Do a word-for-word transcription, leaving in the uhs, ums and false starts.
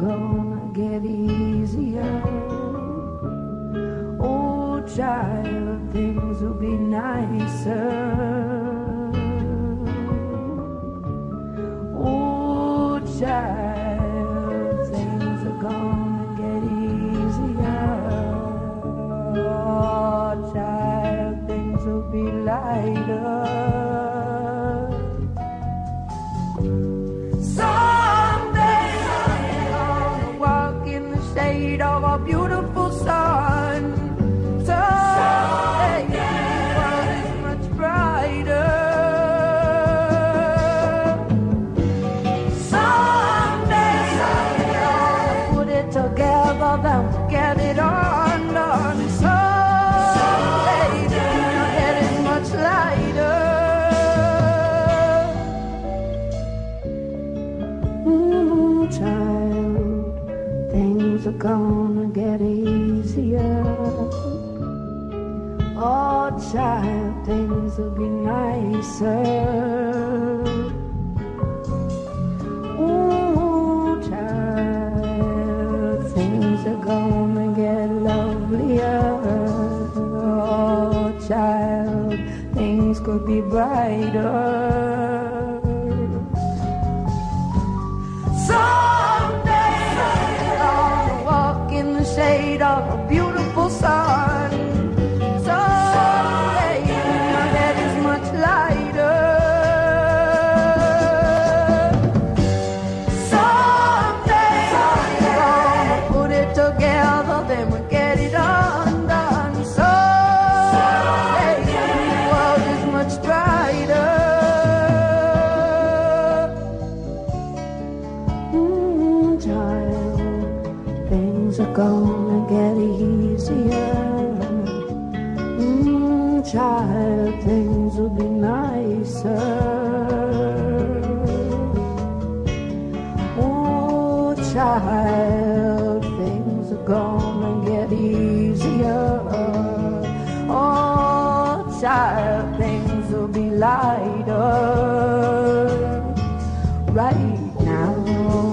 gonna get easier. Oh, child, things will be nicer. Oh, child, things are gonna get easier. Oh, child, things will be lighter. Of a beautiful sun, someday the world is much brighter. Someday I'll put it together, then get it undone. Someday my head is much lighter. Mm, child, things are gonna get easier. Oh, child, things will be nicer. Oh, child, things are gonna get lovelier. Oh, child, things could be brighter. Shade of a beautiful sun. Someday your head is much lighter. Someday I'm gonna put it together, then we'll get it undone. Someday the world is much brighter. Mm, child, things are gonna get easier. Mm, child, things will be nicer. Oh, child, things are gonna get easier. Oh, child, things will be lighter. Right now